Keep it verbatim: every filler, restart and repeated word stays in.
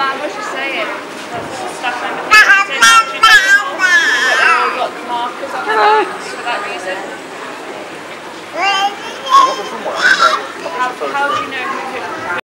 Matt was just saying, the staff member thinks it's in boundary decimal, but they've all got the markers on their backs for that reason. How, how do you know who